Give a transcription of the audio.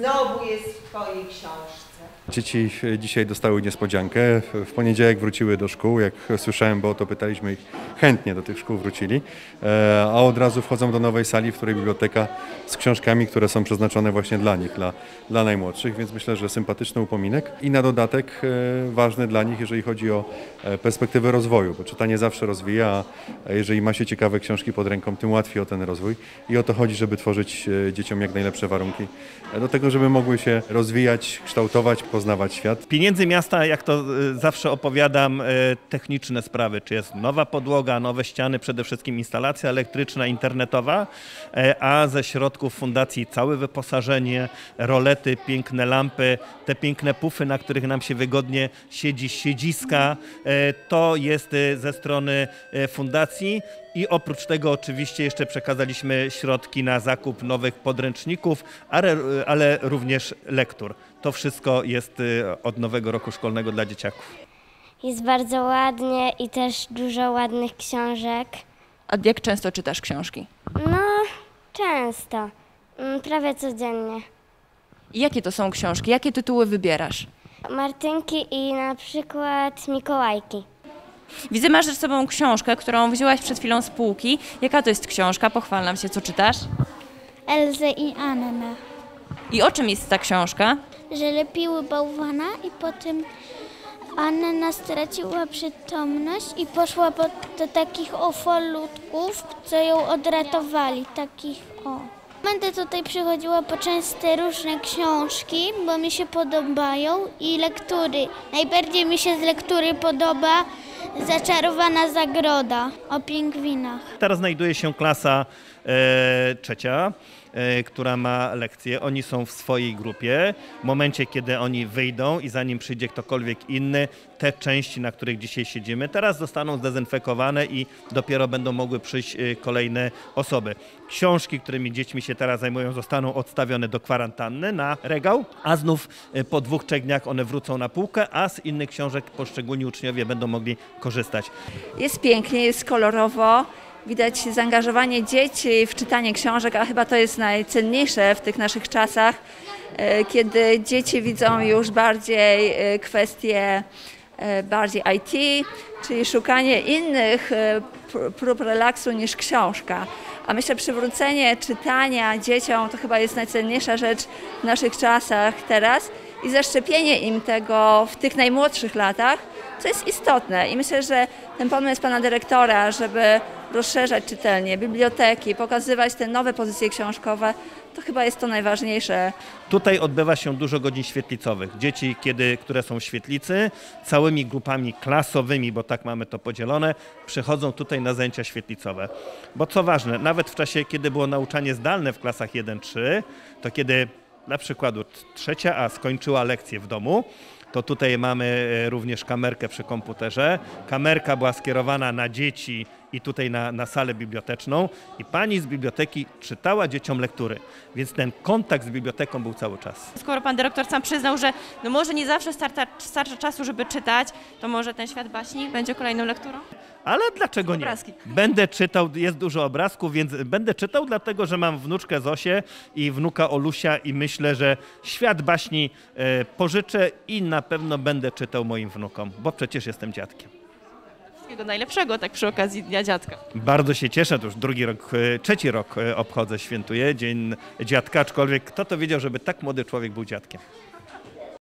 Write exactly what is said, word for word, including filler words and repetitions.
znowu jest w twojej książce? Dzieci dzisiaj dostały niespodziankę. W poniedziałek wróciły do szkół. Jak słyszałem, bo o to pytaliśmy ich, chętnie do tych szkół wrócili. A od razu wchodzą do nowej sali, w której biblioteka z książkami, które są przeznaczone właśnie dla nich, dla, dla najmłodszych, więc myślę, że sympatyczny upominek i na dodatek ważny dla nich, jeżeli chodzi o perspektywę rozwoju, bo czytanie zawsze rozwija, a jeżeli ma się ciekawe książki pod ręką, tym łatwiej o ten rozwój i o to chodzi, żeby tworzyć dzieciom jak najlepsze warunki do tego, żeby mogły się rozwijać, kształtować, poznawać świat. Pieniędzy miasta, jak to zawsze opowiadam, techniczne sprawy, czy jest nowa podłoga, nowe ściany, przede wszystkim instalacja elektryczna, internetowa, a ze środków fundacji całe wyposażenie, rolety, piękne lampy, te piękne pufy, na których nam się wygodnie siedzi, siedziska, to jest ze strony fundacji. I oprócz tego oczywiście jeszcze przekazaliśmy środki na zakup nowych podręczników, ale, ale również lektur. To wszystko jest od nowego roku szkolnego dla dzieciaków. Jest bardzo ładnie i też dużo ładnych książek. A jak często czytasz książki? No, często. Prawie codziennie. I jakie to są książki? Jakie tytuły wybierasz? Martynki i na przykład Mikołajki. Widzę, masz ze sobą książkę, którą wzięłaś przed chwilą z półki. Jaka to jest książka? Pochwal nam się, co czytasz? Elzę i Annę. I o czym jest ta książka? Że lepiły bałwana i potem Anna straciła przytomność i poszła po, do takich ofolutków, co ją odratowali, takich o. Będę tutaj przychodziła po częste różne książki, bo mi się podobają i lektury. Najbardziej mi się z lektury podoba Zaczarowana zagroda o pingwinach. Teraz znajduje się klasa e, trzecia, e, która ma lekcje. Oni są w swojej grupie. W momencie, kiedy oni wyjdą i zanim przyjdzie ktokolwiek inny, te części, na których dzisiaj siedzimy, teraz zostaną zdezynfekowane i dopiero będą mogły przyjść e, kolejne osoby. Książki, którymi dziećmi się teraz zajmują, zostaną odstawione do kwarantanny na regał, a znów e, po dwóch, trzech dniach one wrócą na półkę, a z innych książek poszczególni uczniowie będą mogli korzystać. Jest pięknie, jest kolorowo, widać zaangażowanie dzieci w czytanie książek, a chyba to jest najcenniejsze w tych naszych czasach, kiedy dzieci widzą już bardziej kwestie bardziej I T, czyli szukanie innych prób relaksu niż książka. A myślę, przywrócenie czytania dzieciom to chyba jest najcenniejsza rzecz w naszych czasach teraz i zaszczepienie im tego w tych najmłodszych latach, co jest istotne. I myślę, że ten pomysł pana dyrektora, żeby rozszerzać czytelnię, biblioteki, pokazywać te nowe pozycje książkowe, to chyba jest to najważniejsze. Tutaj odbywa się dużo godzin świetlicowych. Dzieci, kiedy, które są w świetlicy, całymi grupami klasowymi, bo tak mamy to podzielone, przychodzą tutaj na zajęcia świetlicowe. Bo co ważne, nawet w czasie, kiedy było nauczanie zdalne w klasach jeden trzy, to kiedy na przykładu trzecia A skończyła lekcję w domu, to tutaj mamy również kamerkę przy komputerze. Kamerka była skierowana na dzieci i tutaj na, na salę biblioteczną i pani z biblioteki czytała dzieciom lektury, więc ten kontakt z biblioteką był cały czas. Skoro pan dyrektor sam przyznał, że no może nie zawsze starta, starcza czasu, żeby czytać, to może ten Świat baśni będzie kolejną lekturą? Ale dlaczego nie? Obrazki. Będę czytał, jest dużo obrazków, więc będę czytał, dlatego że mam wnuczkę Zosię i wnuka Olusia i myślę, że Świat baśni e, pożyczę i na pewno będę czytał moim wnukom, bo przecież jestem dziadkiem. Wszystkiego najlepszego, tak przy okazji Dnia Dziadka. Bardzo się cieszę, to już drugi rok, trzeci rok obchodzę, świętuję Dzień Dziadka, aczkolwiek kto to wiedział, żeby tak młody człowiek był dziadkiem.